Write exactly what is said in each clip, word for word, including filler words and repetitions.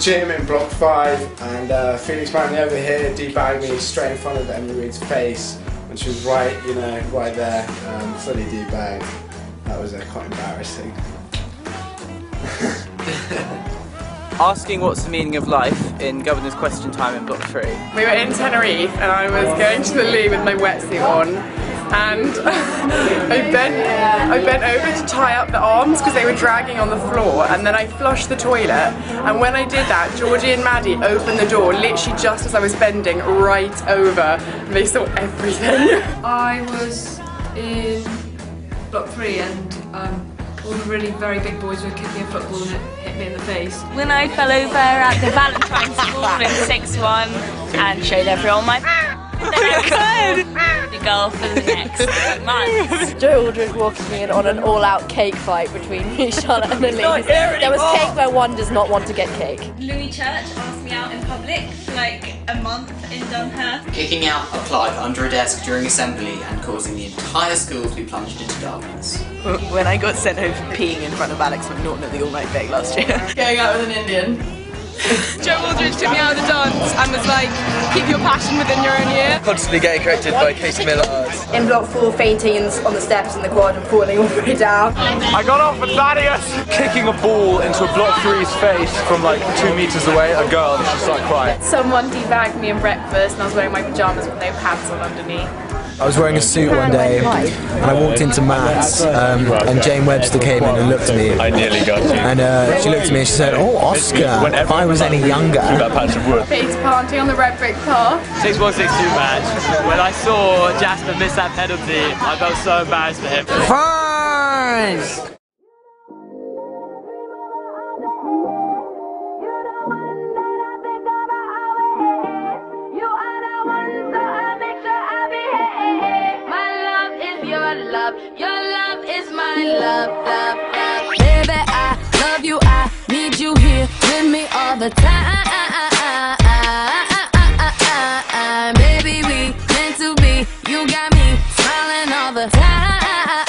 gym in block five, and uh, Felix apparently over here debagged me straight in front of Emily Reed's face when she was right, you know, right there, um, fully debagged. That was uh, quite embarrassing. Asking what's the meaning of life in Governor's Question Time in block three. We were in Tenerife and I was going to the loo with my wetsuit on, and I bent, I bent over to tie up the arms because they were dragging on the floor, and then I flushed the toilet, and when I did that, Georgie and Maddie opened the door literally just as I was bending right over, and they saw everything. I was in block three and um, all the really very big boys were kicking a football and it hit me in the face. When I fell over at the Valentine's School in six one and showed everyone my the goal for the next months. Joe Aldridge walking in on an all-out cake fight between me, Charlotte and Elise. There was cake where one does not want to get cake. Louis Church asked me out in public for like a month in Dunhurst. Kicking out a Clive under a desk during assembly and causing the entire school to be plunged into darkness. When I got sent home for peeing in front of Alex McNaughton at the All Night Bake last year. Going out with an Indian. Joe Aldridge took me out of the dance and was like, keep your passion within your own year. Constantly getting corrected by Casey Miller. In block four, fainting on the steps in the quad and falling all the way down. I got off with Thaddeus! Kicking a ball into a block three's face from like two metres away, a girl, and she started crying. Someone debagged me in breakfast and I was wearing my pyjamas with no pants on underneath. I was wearing a suit one day and I walked into Matt's um, and Jane Webster came in and looked at me. I nearly got you. And uh, she looked at me and she said, "Oh, Oscar, if I was any younger." That patch of wood. Big party on the red brick path. six one six two match. When I saw Jasper miss that penalty, I felt so embarrassed for him. Fries! Your love is my love, love, love. Baby, I love you, I need you here with me all the time. Baby, we meant to be, you got me smiling all the time.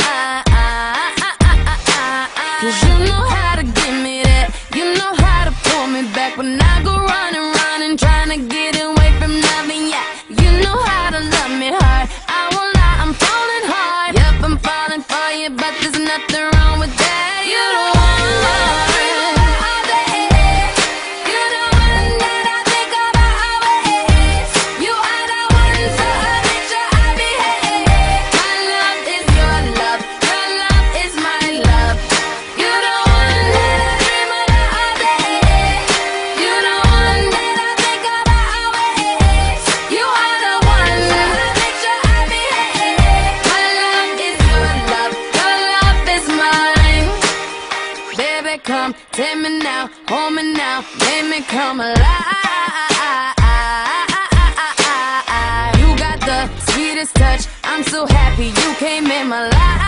Cause you know how to give me that, you know how to pull me back when I go running, running, trying to get away from nothing, yeah. You know how to love me hard, I won't lie, I'm falling hard. Yep, I'm falling for you, but there's nothing wrong with that. You don't want love all day. You the one that I think about always. You are the one, so I make sure I behave. My love is your love, your love is my love. You the one that I dream about all day. You the one that I think about always. You are the one, so I make sure I behave. My love is your love, your love is mine. Baby, come take me now, hold me now, make me come alive. You got the sweetest touch, I'm so happy you came in my life.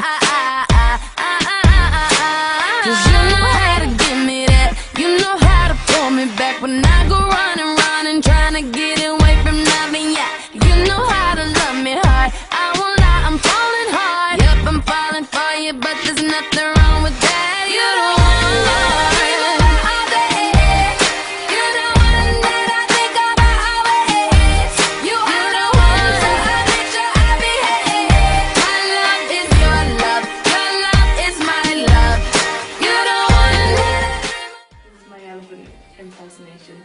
Cause you know how to give me that, you know how to pull me back when I go running, running, trying to get away from nothing, yeah. You know how to love me hard, I won't lie, I'm falling hard. Yep, I'm falling for you, but there's nothing wrong with that. You don't want love all day. You the one that I think about always. You are the one, so I make sure I behave. My love is your love, your love is my love. You the one that I This is my elephant impersonation.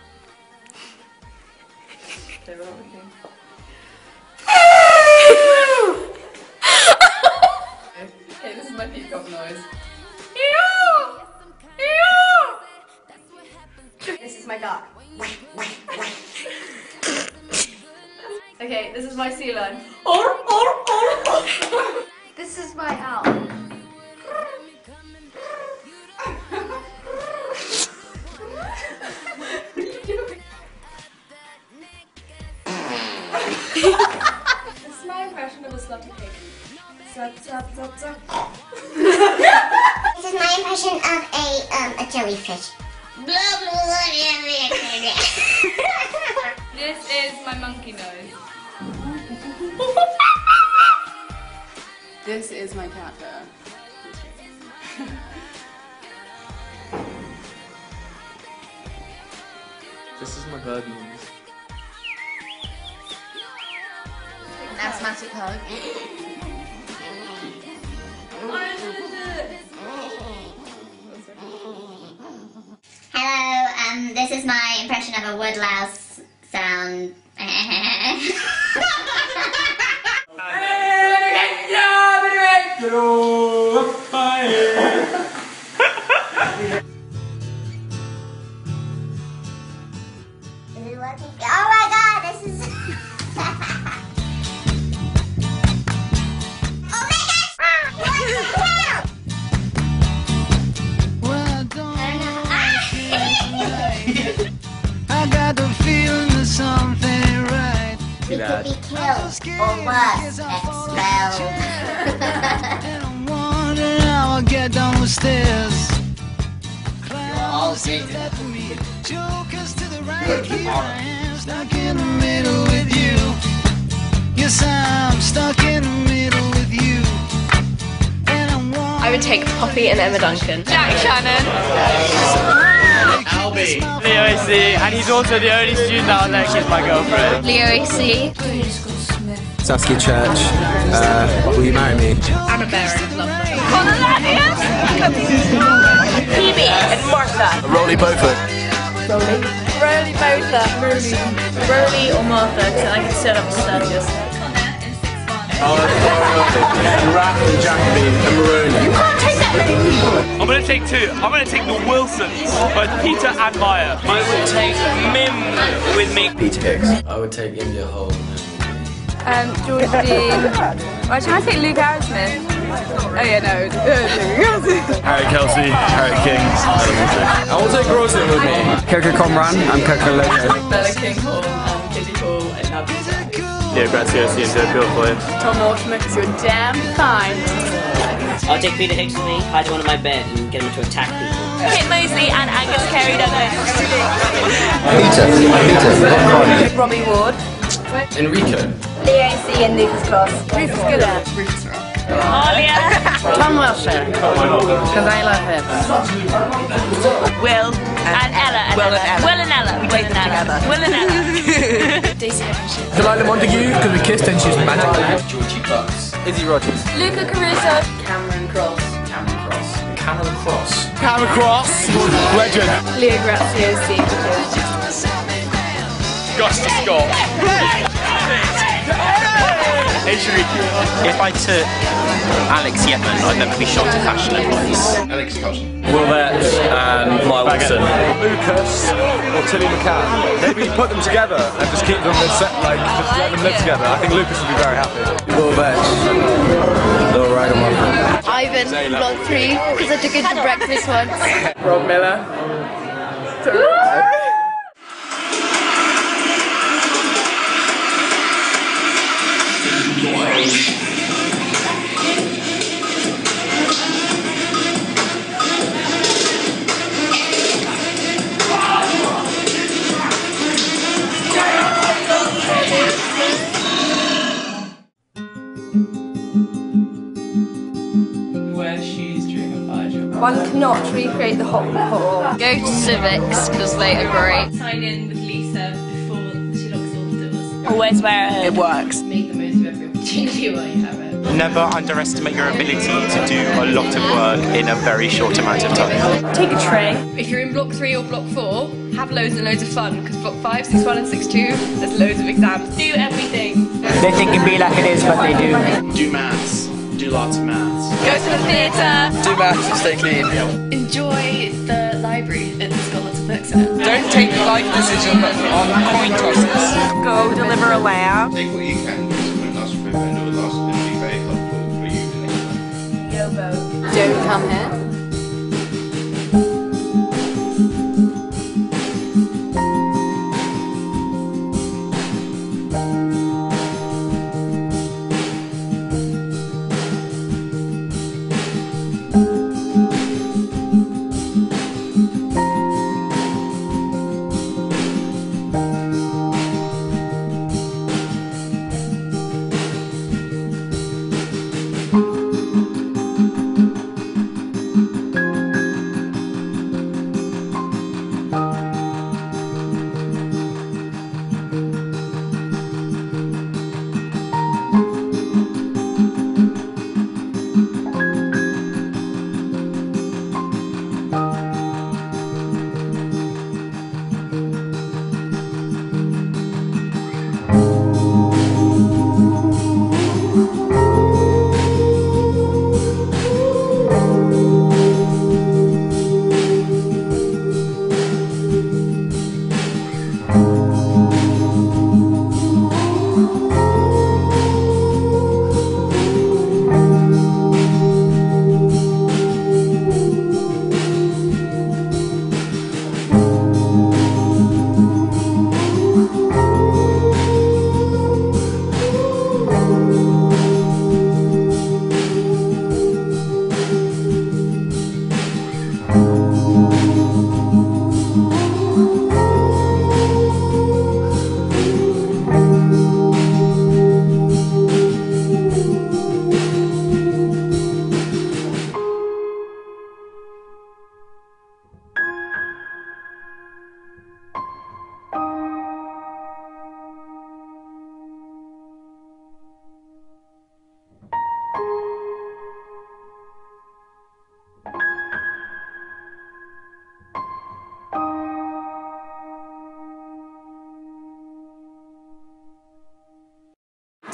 They were everything. Okay, this is my peacock noise. This is my dog. Okay, this is my sea lion. This is my owl. This is my impression of a slutty pig. Sup, sup, sup, sup. This is my impression of a um a jellyfish. This is my monkey nose. This is my cat fur. This is my bird noise. An asthmatic hug. Hello, um, this is my impression of a woodlouse sound. Is it working? Oh my god, this is... I got the feeling that something ain't right. We could be killed, or worse, expelled. And I'm wondering how I'll get down the stairs. All sated. Jokers to the right, here I am, stuck in the middle with you. Yes, I'm stuck in the middle with you. And I'm wondering I would take Poppy and Emma Duncan. Jack Shannon. Albie. Leo A C, and he's also the only student out there who's my girlfriend. Leo A C. Saskia Church, uh, will you marry me? Anna Barron, lovely. Connor Lanius. Phoebe and Martha. Rolly Beaufort. Rolly. Rolly Martha. Rolly. Rolly or Martha, because I can set up a circus. Oh, Raph and Jacoby and Maroon. You can't take that many people. I'm gonna take two. I'm gonna take the Wilsons, both Peter and Maya. I would take Mim with me. Peter Hicks. I would take India Hall. Um, George Dean. Well, should I take Luke Arrowsmith? Oh yeah, no. Harry Kelsey, Harry King. I will take Rosen with me. Coco Comran and Coco Loco. Bella Kinghorn and Kitty Paul and Abby Jack. Yeah, Graziosi and Joe Pilfoy. Tom Mortimer, because you're damn fine. I'll take Peter Hicks with me, hide him under my bed, and get him to attack people. Kit Mosley and Angus Carey Douglas. Peter. Peter. Robbie Ward. Enrico. Leo A C and Lucas Cross. Rufus Gooder. Rufus Rock. Alia. Tom Wilshire, because I love him. Will and Ella. And Will Ella. and Ella. Will and Ella. We Will take and them Ella. together. Will and Ella. Daisy Evans. Delilah Montague, because we kissed and she's magic land. Georgie Bucks. Izzy Rogers. Luca Caruso. Cameron Cross. Cameron Cross. Cameron Cross. Cameron Cross. Legend. Leo Graziosi. Gusty Scott. Hey Shariki. If I took Alex Yetman, I'd never be shocked at fashion advice. Alex Carlson. Will Vetch and Mike Watson. Lucas or Tilly McCann. Maybe put them together and just keep them set, like just let them live together. I think Lucas would be very happy. Will Vetch. Little Ragamuffin. Ivan, vlog three, because I took him to breakfast once. Rob Miller. Wear shoes during a fire drill. One cannot recreate the hot pot. Go to Civics, because they are great. Sign in with Lisa before she locks all the doors. Always wear a It works. Make the most of every opportunity while you have it. Never underestimate your ability to do a lot of work in a very short amount of time. Take a tray. If you're in block three or block four, have loads and loads of fun, because block five, six one and six two, there's loads of exams. Do everything. They think it be like it is, but they do. Do maths. Do lots of maths. Go to the theatre. Do maths and stay clean. Enjoy the library. It's got lots of books in it. Don't take life decisions on coin tosses. Go deliver a lamb. Take what you can. It lasts forever and it will last and be very helpful for you the next time. Don't come here.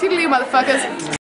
Toodaloo, motherfuckers.